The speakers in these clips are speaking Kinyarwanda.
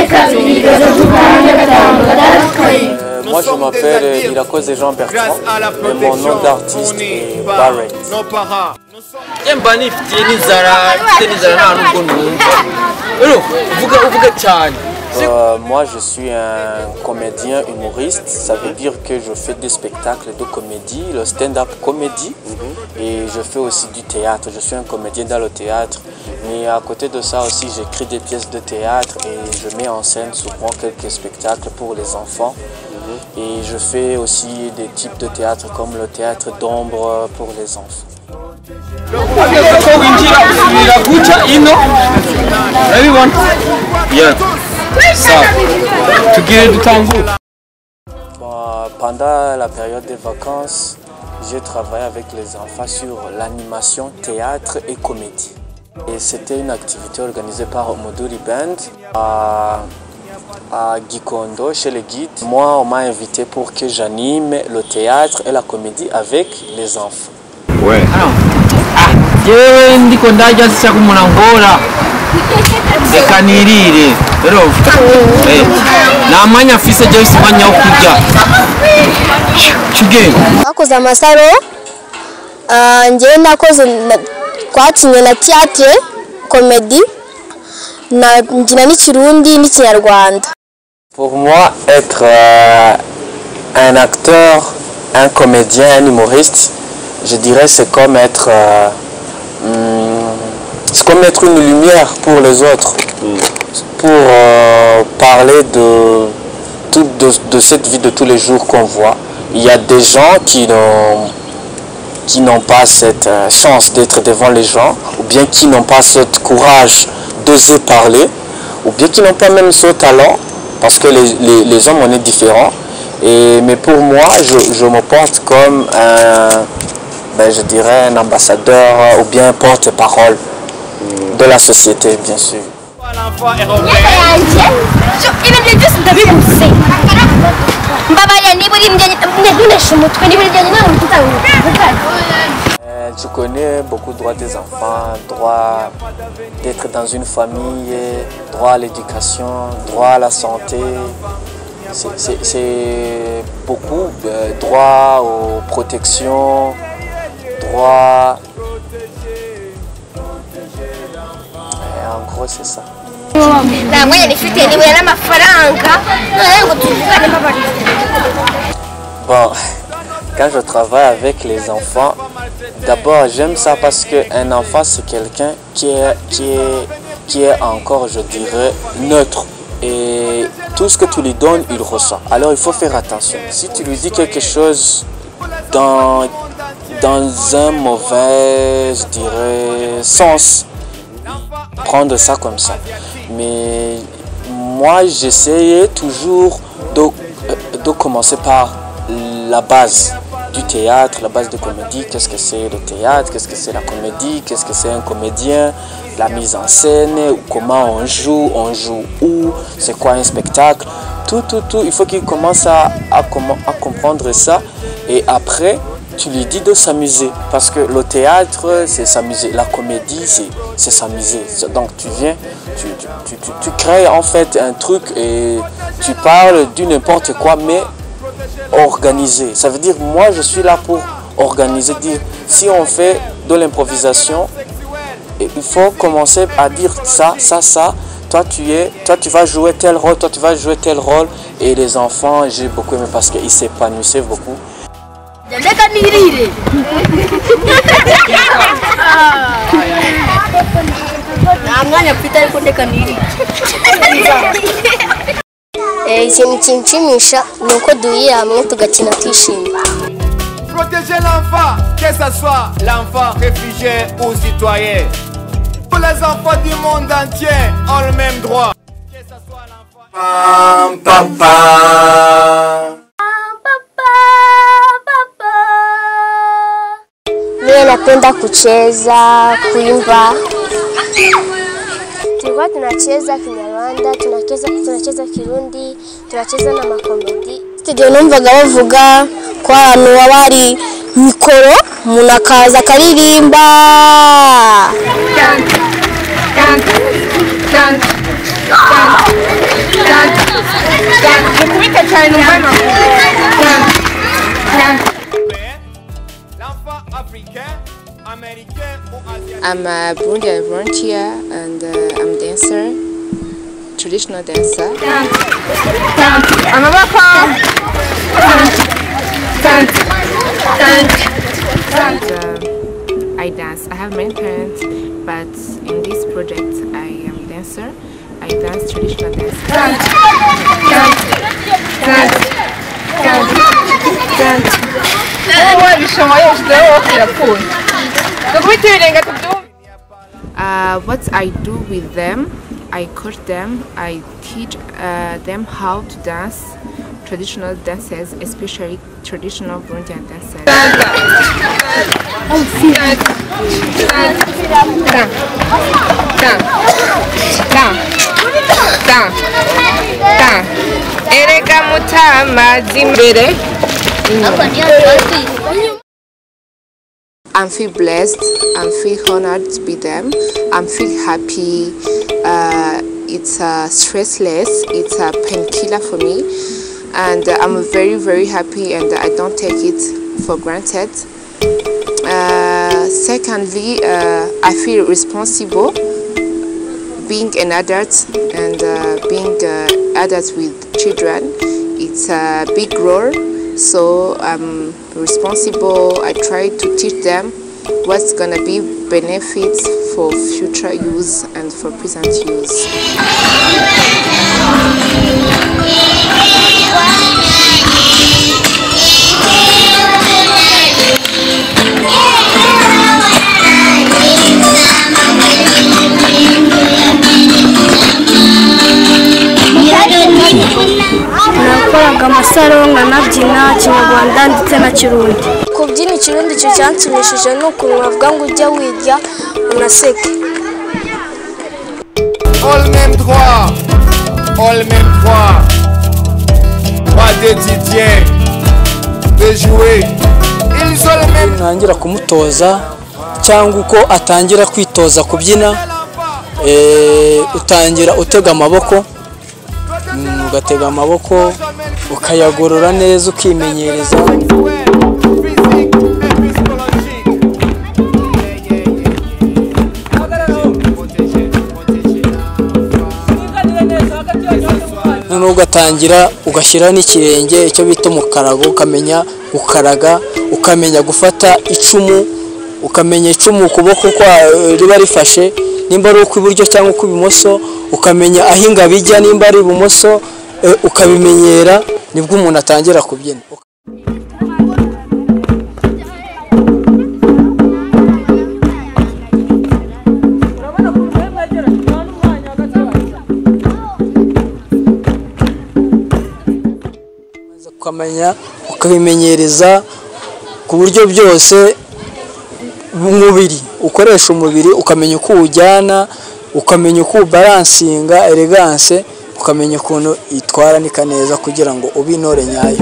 Moi je m'appelle Irakoze Jean Bertrand, mais mon nom d'artiste est Barrett. Moi je suis un comédien humoriste, ça veut dire que je fais des spectacles de comédie, le stand-up comédie, et je fais aussi du théâtre. Je suis un comédien dans le théâtre, mais à côté de ça aussi j'écris des pièces de théâtre et je mets en scène souvent quelques spectacles pour les enfants. Et je fais aussi des types de théâtre comme le théâtre d'ombre pour les enfants. Pendant la période des vacances, j'ai travaillé avec les enfants sur l'animation, théâtre et comédie. Et c'était une activité organisée par Omoduri Band à Gikondo, chez les guides. Moi, on m'a invité pour que j'anime le théâtre et la comédie avec les enfants. Ouais. Nakoze amasaro, njyewe nakoze twakinye na théâtre, comédie, ngina n'ikirundi n'ikinyarwanda. Pour moi, être un acteur, un comédien, un humoriste, je dirais c'est comme être une lumière pour les autres, pour parler de cette vie de tous les jours qu'on voit. Il y a des gens qui n'ont pas cette chance d'être devant les gens, ou bien qui n'ont pas ce courage d'oser parler, ou bien qui n'ont pas même ce talent, parce que les hommes on est différents. Mais pour moi, je me porte comme je dirais un ambassadeur ou bien un porte-parole de la société, bien sûr. Je connais beaucoup de droits des enfants, droit d'être dans une famille, droit à l'éducation, droit à la santé. C'est beaucoup, droit aux protections, droit... En gros, c'est ça. Bon, quand je travaille avec les enfants, d'abord j'aime ça parce qu'un enfant c'est quelqu'un qui est encore, je dirais, neutre. Et tout ce que tu lui donnes, il ressent. Alors il faut faire attention. Si tu lui dis quelque chose dans un mauvais, je dirais, sens, prendre ça comme ça. Mais moi, j'essayais toujours de commencer par la base du théâtre, la base de comédie. Qu'est-ce que c'est le théâtre? Qu'est-ce que c'est la comédie? Qu'est-ce que c'est un comédien? La mise en scène, comment on joue où, c'est quoi un spectacle? Tout, il faut qu'il commence à comprendre ça. Et après, tu lui dis de s'amuser. Parce que le théâtre, c'est s'amuser. La comédie, c'est s'amuser. Donc tu viens, tu crées en fait un truc et tu parles du n'importe quoi, mais organisé. Ça veut dire, moi, je suis là pour organiser. Dire, si on fait de l'improvisation, il faut commencer à dire ça. Toi, tu vas jouer tel rôle, toi, tu vas jouer tel rôle. Et les enfants, j'ai beaucoup aimé parce qu'ils s'épanouissaient beaucoup. Ikintu kinshimisha ni uko duhuriye hamwe tugakina twishimye. Protéger l'enfant, que ce soit l'enfant réfugié ou citoyen. Tous les enfants du monde entier ont le même droit. Que ce soit l'enfant. Mimi napenda kucheza, kuimba. Tulikuwa tunacheza Kinyarwanda, tunacheza Kirundi, tunacheza na makomedi. Studio numvaga bavuga ko ahantu wabari mikoro munakaza karirimba. L'enfant africain, américain ou asiatique. I'm a Burundian volunteer and I'm dancer, traditional dancer. I dance. I have many parents, but in this project I am dancer. I dance traditional dance. What I do with them, I coach them, I teach them how to dance traditional dances, especially traditional Burundian dances. I feel blessed, I feel honored to be them, I feel happy, it's stressless, it's a painkiller for me, and I'm very happy and I don't take it for granted. Secondly, I feel responsible being an adult and being adult with children. It's a big role, so I'm responsible. I try to teach them what's gonna be benefits for future use and for present use. nakoraga amasaro nkanabyina Kinyarwanda ndetse na Kirundi. Kubyina Kirundi cyo cyanshimishije n'ukuntu bavuga ngo ujya wirya unaseke. All même droit, all même droit. Droit d'étudier, de jouer. Ils ont le même. Ntangira kumutoza cyangwa uko atangira kwitoza kubyina, utangira utega amaboko, ugatega amaboko ukayagorora neza ukimenyereza. Noneho ugatangira ugashyiraho n'ikirenge icyo bita umukarago, ukamenya gukaraga, ukamenya gufata icumu, ukamenya icumu ukuboko kwa riba rifashe nimba ari ukw'iburyo cyangwa ukw'ibumoso, ukamenya aho ingabo ijya nimba ari ibumoso, ukabimenyera nibwo umuntu atangira kubyina. Ukamenya ukabimenyereza ku buryo byose umubiri ukoresha umubiri, ukamenya uko uwujyana, ukamenya uko ubalansinga elegance, ukamenya ukuntu itwara nika neza kugira ngo ube intore nyayo.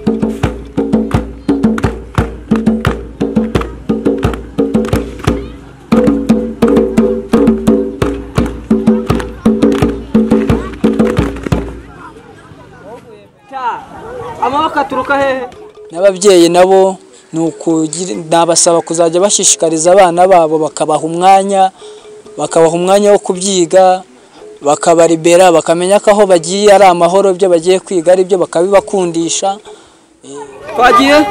N'ababyeyi nabo nabasaba kuzajya bashishikariza abana babo bakabaha umwanya wo kubyiga, bakabaribera, bakamenya ko aho bagiye ari amahoro, ibyo bagiye kwiga ari byo bakabibakundisha. Twagiye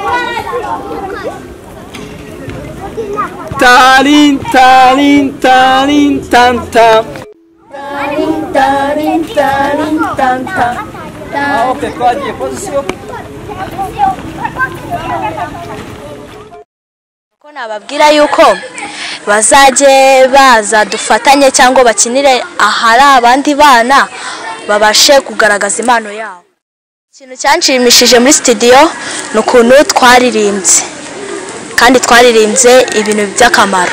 talin talin talin tanta talin talin talin tanta. Okay, twagiye position. Ko nababwira yuko bazajye baza dufatanye cyangwa bakinire ahari abandi bana babashe kugaragaza impano yabo. Ikintu cyanshimishije muri studio ni ukuntu twaririmbye kandi twaririmbye ibintu by'akamaro.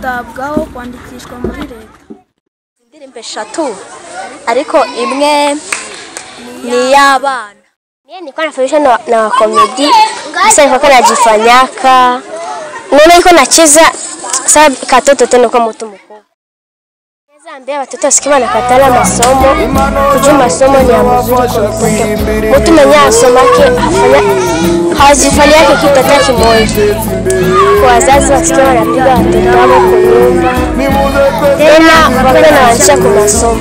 kwitabwaho kwandikishwa muri leta. Indirimbo 3 ariko imwe ni y'abana. Nilikuwa nafundishwa na comedy. Sasa nilikuwa najifanyaka. Naona niko nacheza sababu katoto tena kwa mtu mkubwa. Naweza ambia watoto wasikie wanakatala masomo. Kujua masomo ni ya mzuri kwa mtoto. Mtu mwenye asomake hajifanya yake kitu hata kimoja. Kwa wazazi wasikie wanapiga watoto wao kwa nyumba. Tena wakawa wanaanza kwa masomo.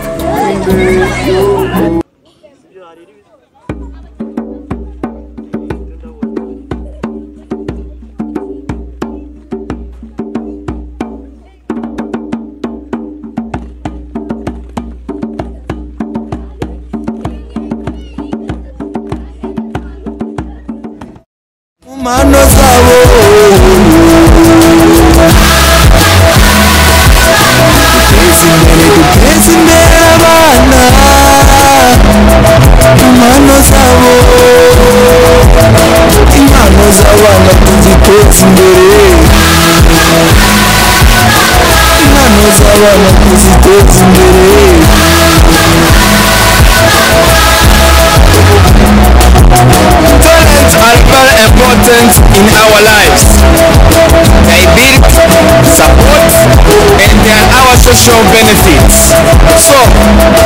Mano zabo tutezi imbere abana impano zabo impano z'abana tuziteza imbere impano z'abana tuziteza imbere. Talents are very important in our lives. They build, support, and they are our social benefits. So,